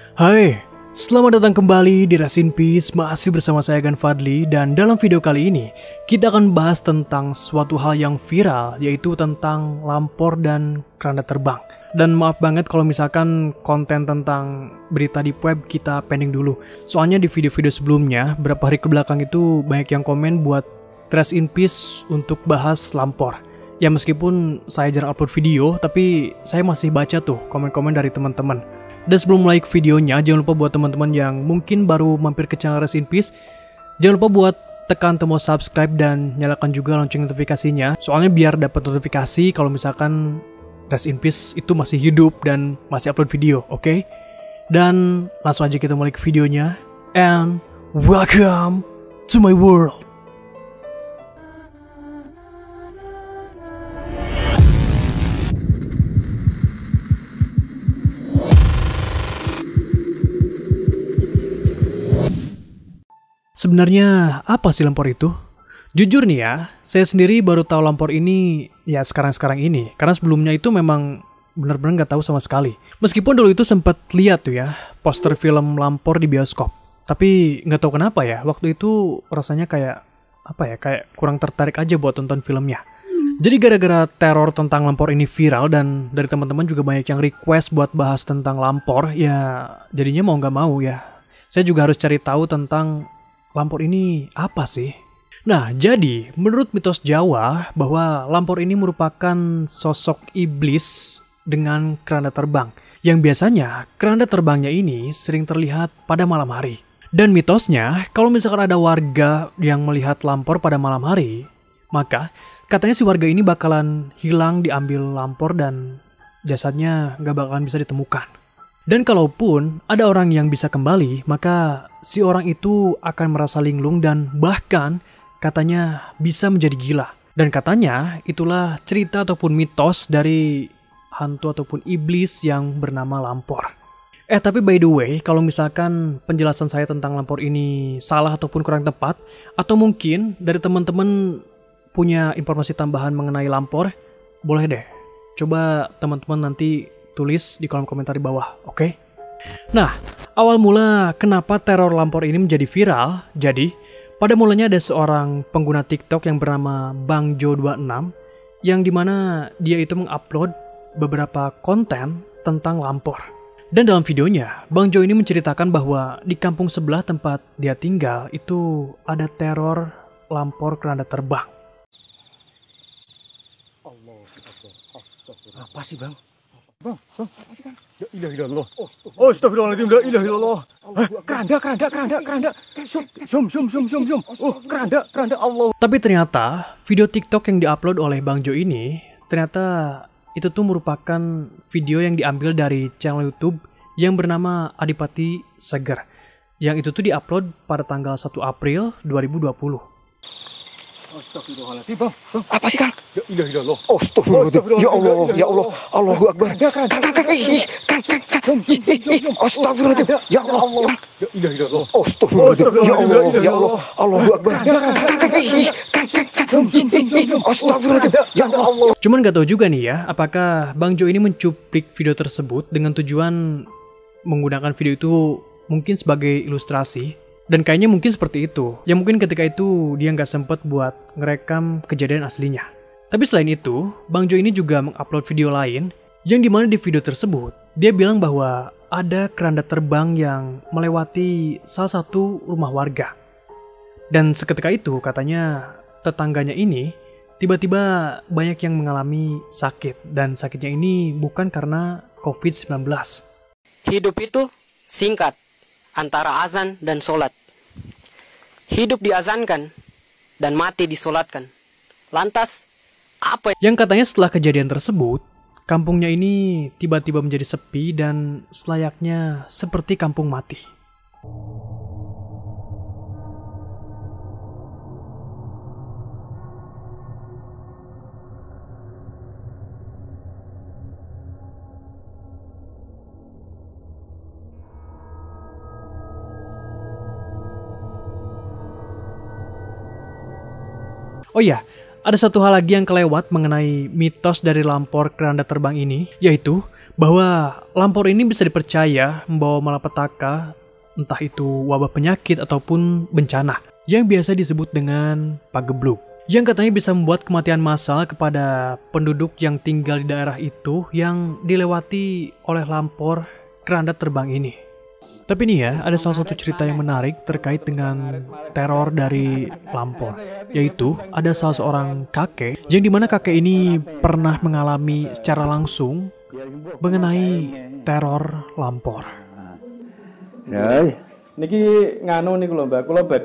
Hai, selamat datang kembali di Rest in Peace, masih bersama saya Gan Fadli. Dan dalam video kali ini, kita akan bahas tentang suatu hal yang viral, yaitu tentang lampor dan keranda terbang. Dan maaf banget kalau misalkan konten tentang berita di web kita pending dulu. Soalnya di video-video sebelumnya, beberapa hari kebelakang itu banyak yang komen buat Rest in Peace untuk bahas lampor. Ya meskipun saya jarang upload video, tapi saya masih baca tuh komen-komen dari teman-teman. Dan sebelum mulai videonya, jangan lupa buat teman-teman yang mungkin baru mampir ke channel Rest in Peace, jangan lupa buat tekan tombol subscribe dan nyalakan juga lonceng notifikasinya. Soalnya biar dapat notifikasi kalau misalkan Rest in Peace itu masih hidup dan masih upload video, oke? Dan langsung aja kita mulai ke videonya. And welcome to my world. Sebenarnya apa sih lampor itu? Jujur nih ya, saya sendiri baru tahu lampor ini ya sekarang-sekarang ini. Karena sebelumnya itu memang benar-benar nggak tahu sama sekali. Meskipun dulu itu sempat lihat tuh ya, poster film lampor di bioskop. Tapi nggak tahu kenapa ya, waktu itu rasanya kayak kurang tertarik aja buat tonton filmnya. Jadi gara-gara teror tentang lampor ini viral dan dari teman-teman juga banyak yang request buat bahas tentang lampor, ya jadinya mau nggak mau ya. Saya juga harus cari tahu tentang lampor ini apa sih? Nah, jadi menurut mitos Jawa bahwa lampor ini merupakan sosok iblis dengan keranda terbang. Yang biasanya keranda terbangnya ini sering terlihat pada malam hari. Dan mitosnya, kalau misalkan ada warga yang melihat lampor pada malam hari, maka katanya si warga ini bakalan hilang diambil lampor dan jasadnya nggak bakalan bisa ditemukan. Dan kalaupun ada orang yang bisa kembali, maka si orang itu akan merasa linglung dan bahkan katanya bisa menjadi gila. Dan katanya itulah cerita ataupun mitos dari hantu ataupun iblis yang bernama lampor. Tapi by the way, kalau misalkan penjelasan saya tentang lampor ini salah ataupun kurang tepat, atau mungkin dari teman-teman punya informasi tambahan mengenai lampor, boleh deh. Coba teman-teman nanti tulis di kolom komentar di bawah, oke? Nah, awal mula kenapa teror lampor ini menjadi viral? Jadi, pada mulanya ada seorang pengguna TikTok yang bernama Bang Jo 26 yang dimana dia itu mengupload beberapa konten tentang lampor. Dan dalam videonya, Bang Jo ini menceritakan bahwa di kampung sebelah tempat dia tinggal itu ada teror lampor keranda terbang. Apa sih bang? Bang, apa sih kan? Ya ilah ilallah. Oh, astagfirullahaladzim, la ilah ilallah. Keranda. Zoom. Oh, keranda Allah. Tapi ternyata video TikTok yang diupload oleh Bang Jo ini ternyata itu tuh merupakan video yang diambil dari channel YouTube yang bernama Adipati Seger. Yang itu tuh diupload pada tanggal 1 April 2020. Astagfirullahaladzim, bang. Apa sih, Kang? Ya ilah ilallah. Astagfirullahaladzim. Ya Allah. Allahu Akbar. Kang. Astagfirullahaladzim. Ya Allah. Ya ilah ilallah. Astagfirullahaladzim. Ya Allah. Allahu Akbar. Astagfirullahaladzim. Ya Allah. Cuman gak tahu juga nih ya, apakah Bang Jo ini mencuplik video tersebut dengan tujuan menggunakan video itu mungkin sebagai ilustrasi. Dan kayaknya mungkin seperti itu. Ya mungkin ketika itu dia nggak sempet buat ngerekam kejadian aslinya. Tapi selain itu, Bang Jo ini juga mengupload video lain yang dimana di video tersebut dia bilang bahwa ada keranda terbang yang melewati salah satu rumah warga. Dan seketika itu katanya tetangganya ini tiba-tiba banyak yang mengalami sakit. Dan sakitnya ini bukan karena COVID-19. Hidup itu singkat. Antara azan dan solat. Hidup diazankan dan mati disolatkan. Lantas, apa yang katanya setelah kejadian tersebut, kampungnya ini tiba-tiba menjadi sepi dan selayaknya seperti kampung mati. Oh iya, ada satu hal lagi yang kelewat mengenai mitos dari lampor keranda terbang ini, yaitu bahwa lampor ini bisa dipercaya membawa malapetaka, entah itu wabah penyakit ataupun bencana, yang biasa disebut dengan pagebluk, yang katanya bisa membuat kematian massal kepada penduduk yang tinggal di daerah itu yang dilewati oleh lampor keranda terbang ini. Tapi nih ya, ada salah satu cerita yang menarik terkait dengan teror dari lampor, yaitu ada salah seorang kakek, yang dimana kakek ini pernah mengalami secara langsung mengenai teror lampor. Ya, niki nganu niku lho Mbak, kula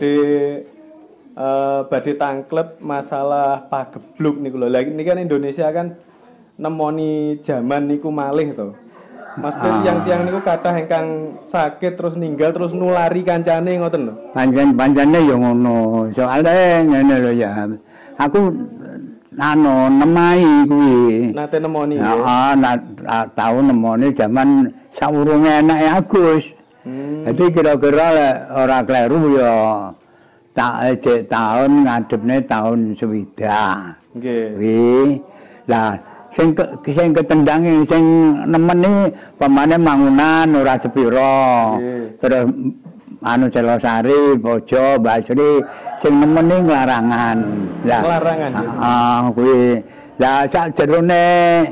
badhe tangklep masalah pagebluk niku lho. Lah niki kan Indonesia kan nemoni jaman niku malih to. Maksudnya tiang-tiang niku kathah ingkang sakit terus ninggal terus nulari kancane ngoten lho. Pancen-pancene ya ngono. Soale ngene lho ya. Aku nemai kuwi. Nate nemoni. Heeh, tau nemoni jaman sawurunge enake Agus. Jadi kira-kira ora kleru ya tak tahun ngadepne tahun swidak. Nggih. Kuwi. Lah sing ketendang sing nemeni pamane mangunan ora sepira. Terus anu Celosari, Bojo, Basri sing nemeni nglarangan. Lah Nglarangan. Kuwi. Lah sak jerone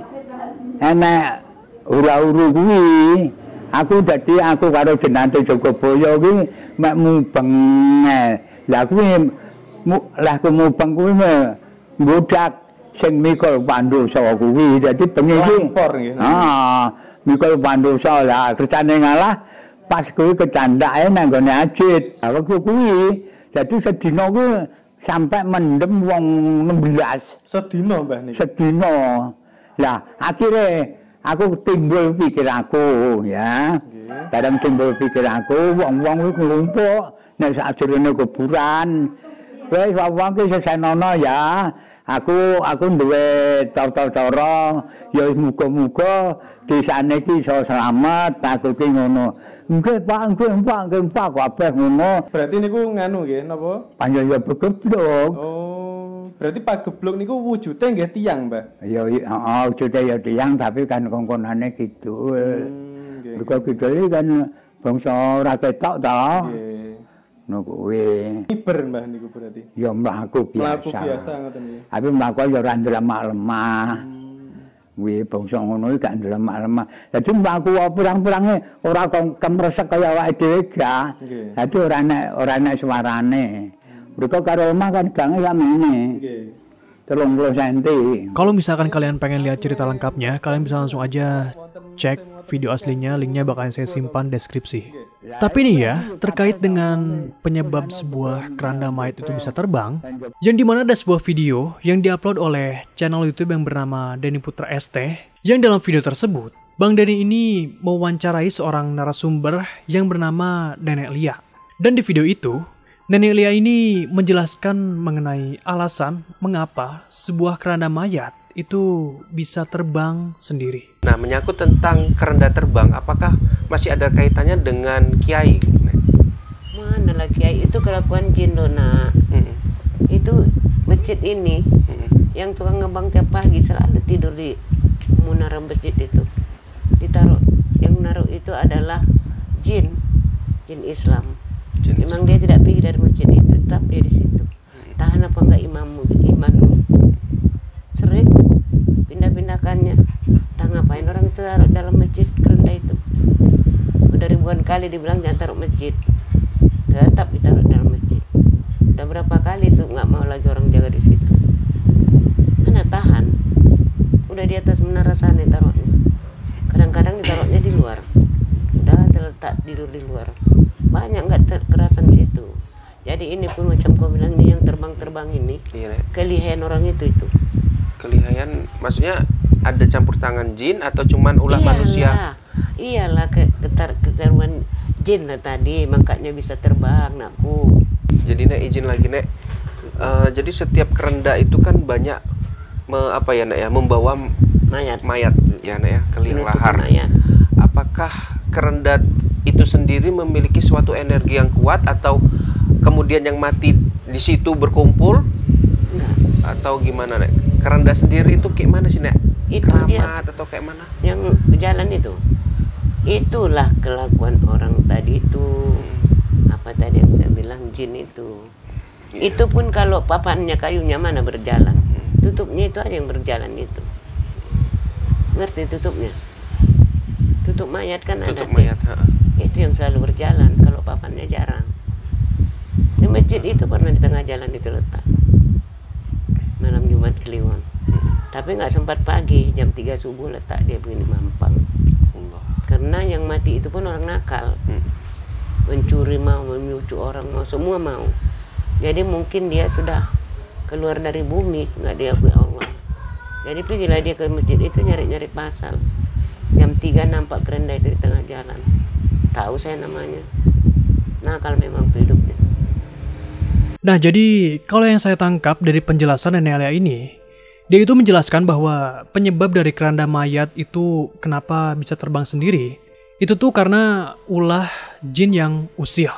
enek ura-uru kuwi. Aku karo jenante Jogobaya kuwi mek mubeng. Lah kuwi ku mubeng kuwi nggodak sing Mikul Pandosa kuwi dadi bengi iki. Mikul Pandosa lah kerjane ngalah pas kuwi kecandake nang gone Ajit. Lah kuwi dadi sedina kuwi sampai mendem wong 16. Sedina Mbah niku. Sedina. Lah akhire aku timbul pikir aku ya. Kadang timbul pikir aku wong-wong kuwi ngumpul nek sajroné kuburan. Wis wong ki sesenono ya. Aku duwe cara ya muga-muga desane iki iso slamet, aku ki ngono. Nggih Pak kabeh ngono. Berarti niku nganu nggih napa? Panjenengan begeblok. Oh, berarti pageblok niku wujude nggih tiyang, Mbah. Ya heeh, wujude ya tiyang tapi kan kongkonane kidul. Nggih. Mergo kidul kan bangsa ora ketok to. Nggih. Ngono kuwi. Miber Mbah niku berarti. Ya mlaku biasa. Mlaku biasa ngoten nggih. Tapi mlaku ya ora ndelemah-lemah. Kuwi bangsa ngono iki gak ndelemah-lemah. Dadi mlaku pirang-pirange ora kemresek kaya awake dhewe gak. Dadi ora enek suarane. Mergo karo omah kan gange sak mene. Nggih. 30 cm. Kalau misalkan kalian pengen lihat cerita lengkapnya, kalian bisa langsung aja cek video aslinya, linknya bakalan saya simpan deskripsi. Tapi nih ya, terkait dengan penyebab sebuah keranda mayat itu bisa terbang, yang dimana ada sebuah video yang diupload oleh channel YouTube yang bernama Denny Putra ST, yang dalam video tersebut, Bang Denny ini mewawancarai seorang narasumber yang bernama Nenek Lia. Dan di video itu, Nenek Lia ini menjelaskan mengenai alasan mengapa sebuah keranda mayat itu bisa terbang sendiri. Nah, menyangkut tentang keranda terbang, apakah masih ada kaitannya dengan kiai? Mana lah kiai, itu kelakuan jin loh nak. Itu masjid ini, yang tukang ngebang tiap pagi selalu tidur di menara masjid itu. Ditaruh, yang naruh itu adalah jin Islam. Memang dia tidak pergi dari masjid itu, tetap dia di situ. Tahan apa enggak imanmu? Sering pindah-pindahkannya. Tak ngapain orang itu taruh dalam masjid keranda itu. Udah ribuan kali dibilang jangan taruh masjid, tetap ditaruh dalam masjid. Udah berapa kali itu nggak mau lagi orang jaga di situ. Mana tahan? Udah di atas menara sana taruhnya. Kadang-kadang ditaruhnya di luar. Udah terletak tidur di luar. Banyak nggak kerasan situ. Jadi ini pun macam kau bilang ini yang terbang-terbang ini, kelihayan orang itu. Kelihayan, maksudnya ada campur tangan jin atau cuman ulah manusia? Iyalah ketaruhan jin lah tadi, makanya bisa terbang nakku. Jadi Nek izin lagi Nek. Jadi setiap kerenda itu kan banyak membawa mayat ya Nek ya, ke liang lahar. Apakah kerenda itu sendiri memiliki suatu energi yang kuat atau kemudian yang mati di situ berkumpul? atau gimana Nek? Keranda sendiri itu kayak mana sih Nek? Itu dia. Keramat atau kayak mana? Yang berjalan itu, itulah kelakuan orang tadi itu. Apa tadi yang saya bilang, jin itu. Itu pun kalau papannya kayunya mana berjalan, tutupnya itu aja yang berjalan itu. Ngerti tutupnya? Tutup mayat kan ada. Tutup mayat. Itu yang selalu berjalan, kalau papannya jarang. Di masjid itu pernah di tengah jalan itu letak. Malam Jumat Kliwon. Tapi nggak sempat pagi, jam 3 subuh letak dia begini mampang. Karena yang mati itu pun orang nakal. Mencuri mau, menyucu orang mau, semua mau. Jadi mungkin dia sudah keluar dari bumi, nggak diakui Allah. Jadi pergilah dia ke masjid itu nyari-nyari pasal. Jam 3 nampak keranda itu di tengah jalan. Tahu saya namanya. Nakal memang tuh hidupnya. Nah, jadi kalau yang saya tangkap dari penjelasan Nenek Alia ini, dia itu menjelaskan bahwa penyebab dari keranda mayat itu kenapa bisa terbang sendiri, itu tuh karena ulah jin yang usil.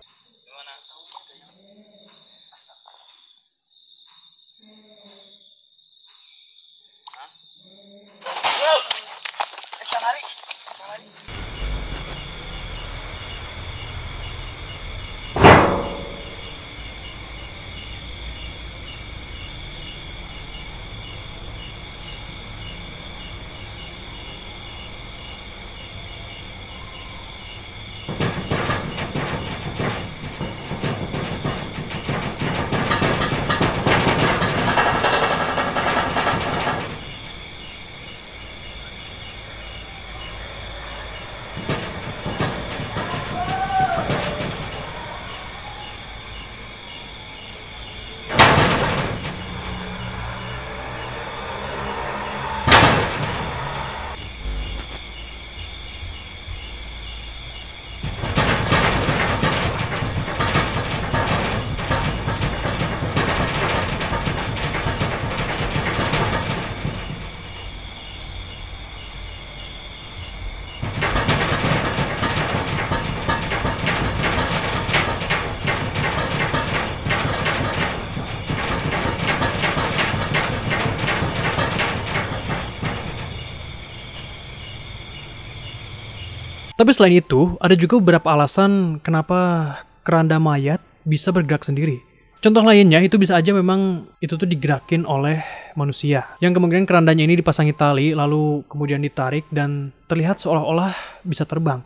Tapi selain itu, ada juga beberapa alasan kenapa keranda mayat bisa bergerak sendiri. Contoh lainnya, itu bisa aja memang itu tuh digerakin oleh manusia. Yang kemungkinan kerandanya ini dipasangi tali, lalu kemudian ditarik, dan terlihat seolah-olah bisa terbang.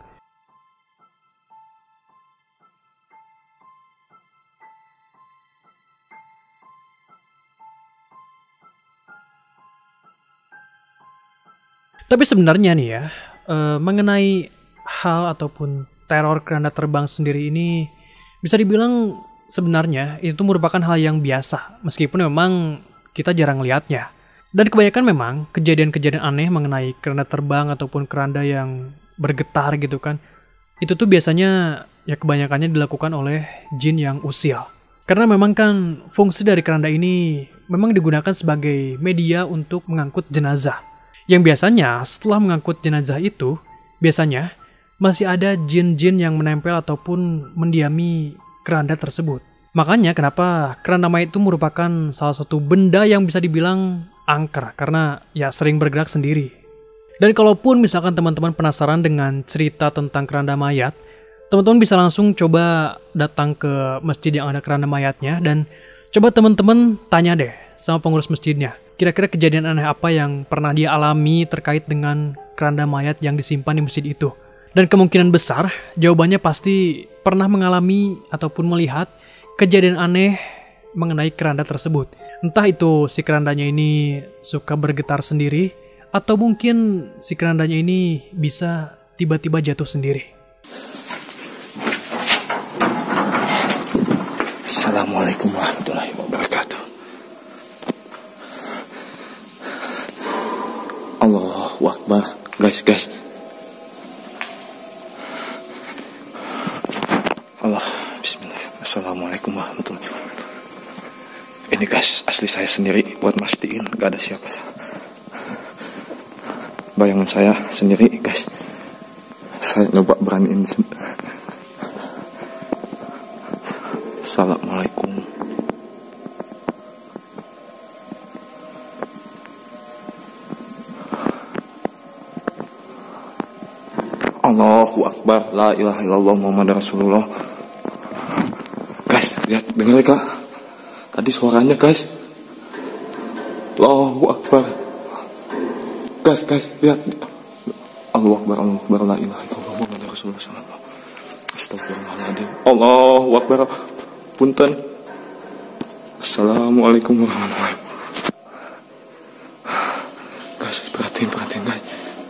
Tapi sebenarnya nih ya, mengenai hal ataupun teror keranda terbang sendiri ini bisa dibilang sebenarnya itu merupakan hal yang biasa meskipun memang kita jarang lihatnya. Dan kebanyakan memang kejadian-kejadian aneh mengenai keranda terbang ataupun keranda yang bergetar gitu kan, itu tuh biasanya ya kebanyakannya dilakukan oleh jin yang usil. Karena memang kan fungsi dari keranda ini memang digunakan sebagai media untuk mengangkut jenazah. Yang biasanya setelah mengangkut jenazah itu biasanya masih ada jin-jin yang menempel ataupun mendiami keranda tersebut. Makanya kenapa keranda mayat itu merupakan salah satu benda yang bisa dibilang angker, karena ya sering bergerak sendiri. Dan kalaupun misalkan teman-teman penasaran dengan cerita tentang keranda mayat, teman-teman bisa langsung coba datang ke masjid yang ada keranda mayatnya dan coba teman-teman tanya deh sama pengurus masjidnya. Kira-kira kejadian aneh apa yang pernah dia alami terkait dengan keranda mayat yang disimpan di masjid itu. Dan kemungkinan besar jawabannya pasti pernah mengalami ataupun melihat kejadian aneh mengenai keranda tersebut. Entah itu si kerandanya ini suka bergetar sendiri atau mungkin si kerandanya ini bisa tiba-tiba jatuh sendiri. Assalamualaikum warahmatullahi wabarakatuh. Allahu Akbar. Guys. Allah, bismillah. Assalamualaikum warahmatullahi wabarakatuh. Ini guys, asli saya sendiri buat mastiin gak ada siapa. Bayangan saya sendiri guys. Saya nyoba beraniin. Assalamualaikum. Allahu Akbar, la ilaha illallah Muhammad Rasulullah. Guys, lihat, dengar kak. Tadi suaranya guys. Allahu Akbar. Guys, lihat. Allahu Akbar, la ilaha illallah Muhammad Rasulullah sallallahu. Astagfirullahaladzim. Allahu Akbar. Punten. Assalamualaikum warahmatullahi wabarakatuh. Guys, perhatiin guys.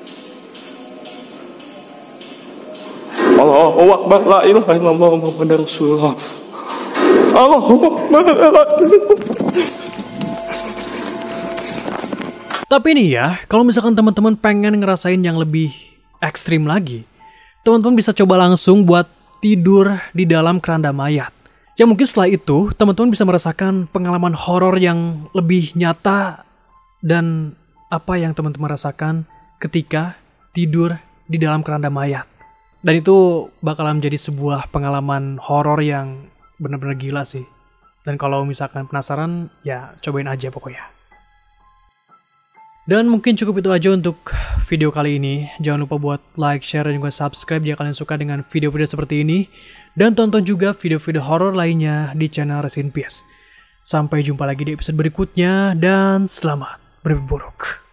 Allahu Akbar, la ilaha illallah Muhammad Rasulullah. Allahu Akbar. Tapi nih ya, kalau misalkan teman-teman pengen ngerasain yang lebih ekstrim lagi, teman-teman bisa coba langsung buat tidur di dalam keranda mayat. Ya mungkin setelah itu, teman-teman bisa merasakan pengalaman horor yang lebih nyata dan apa yang teman-teman rasakan ketika tidur di dalam keranda mayat. Dan itu bakalan menjadi sebuah pengalaman horor yang benar-benar gila sih. Dan kalau misalkan penasaran, ya cobain aja pokoknya. Dan mungkin cukup itu aja untuk video kali ini. Jangan lupa buat like, share, dan juga subscribe jika kalian suka dengan video-video seperti ini. Dan tonton juga video-video horor lainnya di channel Rest in Peace. Sampai jumpa lagi di episode berikutnya, dan selamat bermimpi buruk.